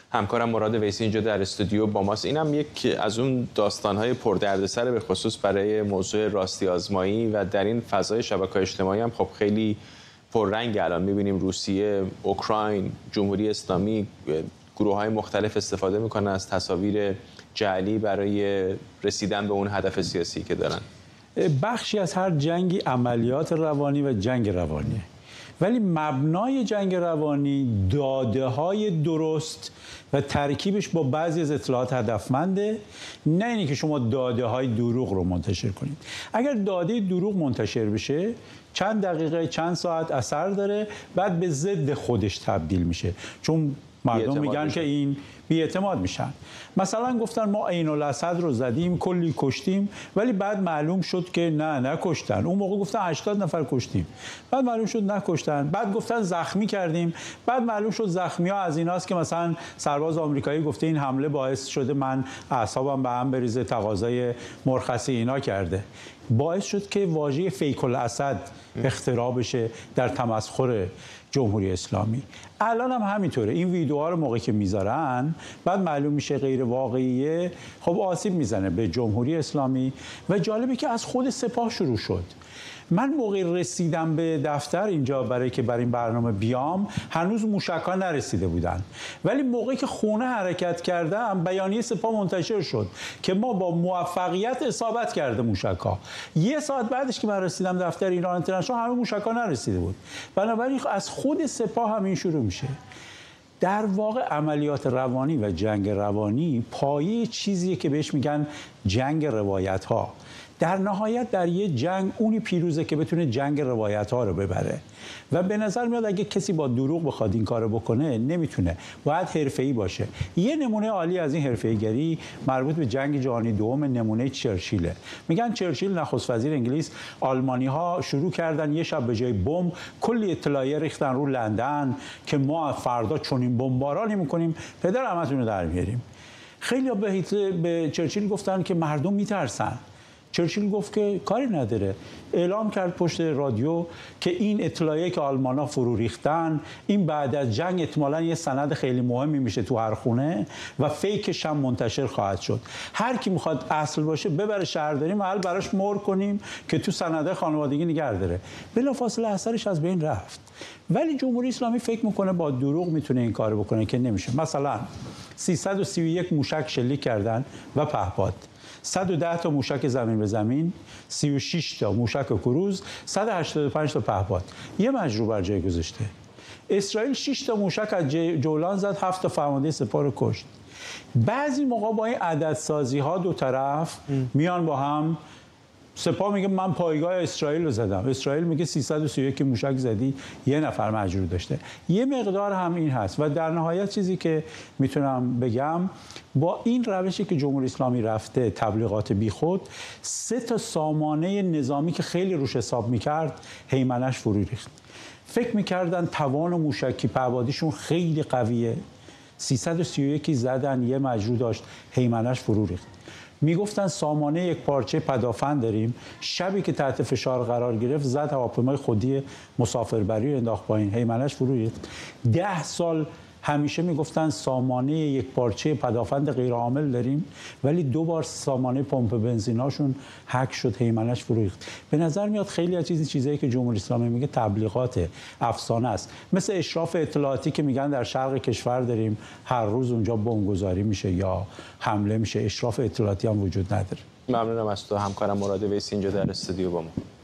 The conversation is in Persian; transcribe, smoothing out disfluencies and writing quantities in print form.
همکارم مراد ویسی اینجا در استودیو با ماست. اینم یک از اون داستان‌های پردردسر به خصوص برای موضوع راستی آزمایی و در این فضای شبکه‌های اجتماعی هم خب خیلی پررنگ. الان می‌بینیم روسیه، اوکراین، جمهوری اسلامی، گروه‌های مختلف استفاده می‌کنن از تصاویر جعلی برای رسیدن به اون هدف سیاسی که دارن. بخشی از هر جنگی عملیات روانی و جنگ روانیه، ولی مبنای جنگ روانی داده‌های درست و ترکیبش با بعضی از اطلاعات هدفمنده، نه اینی که شما داده‌های دروغ رو منتشر کنید. اگر داده دروغ منتشر بشه چند دقیقه چند ساعت اثر داره، بعد به ضد خودش تبدیل میشه، چون مردم میگن که این بی‌اعتماد میشن. مثلا گفتن ما عین الاسد رو زدیم، کلی کشتیم، ولی بعد معلوم شد که نه نکشتن. اون موقع گفتن 80 نفر کشتیم، بعد معلوم شد نکشتن. بعد گفتن زخمی کردیم، بعد معلوم شد زخمی‌ها از ایناست که مثلا سرباز آمریکایی گفته این حمله باعث شده من اعصابم به هم بریزه، تقاضای مرخصی اینا کرده. باعث شد که واژه فیک الاسد اختراع بشه در تمسخر جمهوری اسلامی. الان هم همینطوره. این ویدیوها رو موقعی که میذارن بعد معلوم میشه غیر واقعیه، خب آسیب میزنه به جمهوری اسلامی. و جالبه که از خود سپاه شروع شد. من موقع رسیدم به دفتر اینجا برای این برنامه بیام، هنوز موشک‌ها نرسیده بودن، ولی موقعی که خونه حرکت کردم بیانیه سپاه منتشر شد که ما با موفقیت اصابت کرده موشک‌ها. یه ساعت بعدش که من رسیدم دفتر ایران اینترنشنال همه موشک‌ها نرسیده بود. بنابراین از خود سپاه همین شروع میشه. در واقع عملیات روانی و جنگ روانی پایه چیزیه که بهش میگن جنگ روایت‌ها. در نهایت در یه جنگ اونی پیروزه که بتونه جنگ روایت‌ها رو ببره. و به نظر میاد اگه کسی با دروغ بخواد این کارو بکنه نمیتونه، باید حرفه‌ای باشه. یه نمونه عالی از این حرفه‌ایگری مربوط به جنگ جهانی دوم نمونه چرچیله. میگن چرچیل نخست وزیر انگلیس، آلمانی‌ها شروع کردن یه شب به جای بمب کلی اطلاعیه ریختن رو لندن که ما فردا چنین بمبارانی می‌کنیم پدر همتون رو در میاریم. خیلی به چرچیل گفتن که مردم میترسن. چرچیل گفت که کاری نداره، اعلام کرد پشت رادیو که این اطلاعیه که آلمان‌ها فرو ریختن این بعد از جنگ احتمالاً یه سند خیلی مهمی میشه تو هر خونه و فیکش هم منتشر خواهد شد. هر کی میخواد اصل باشه ببره شهرداری محل براش مهر کنیم که تو سند خانوادگی نگه داره. بلافاصله اثرش از بین رفت. ولی جمهوری اسلامی فکر میکنه با دروغ میتونه این کارو بکنه که نمیشه. مثلا 331 موشک شلیک کردن و پهپاد، 110 تا موشک زمین به زمین، 36 تا موشک کروز، 185 تا پهپاد. یه مجروح بر جای گذاشته. اسرائیل 6 تا موشک از جولان زد، 7 تا فرمانده سپاه رو کشت. بعضی موقع با این عددسازی ها دو طرف میان با هم. سپاه میگه من پایگاه اسرائیل رو زدم، اسرائیل میگه 331 موشک زدی، یه نفر مجروح داشته. یه مقدار هم این هست. و در نهایت چیزی که میتونم بگم با این روشی که جمهوری اسلامی رفته تبلیغات بیخود، 3 تا سامانه نظامی که خیلی روش حساب میکرد هیمنش فرو ریخت. فکر میکردن توان موشکی پهپادیشون خیلی قویه، 331 زدن، یه مجروح داشت، هیمنش فرو ریخت. میگفتن سامانه یک پارچه پدافند داریم، شبی که تحت فشار قرار گرفت زد هواپیمای خودی مسافربری رو انداخت پایین، هیمنش فرو ریخت. 10 سال همیشه میگفتن سامانه یک پارچه پدافند غیر عامل داریم، ولی 2 بار سامانه پمپ بنزیناشون هک شد، هیمنش فرو ریخت. به نظر میاد خیلی از چیزایی که جمهوری اسلامی میگه تبلیغات، افسانه است. مثل اشراف اطلاعاتی که میگن در شرق کشور داریم هر روز اونجا بمبگذاری میشه یا حمله میشه، اشراف اطلاعاتی هم وجود نداره. ممنونم از تو همکارم مراد ویسی اینجا در استودیو با ما.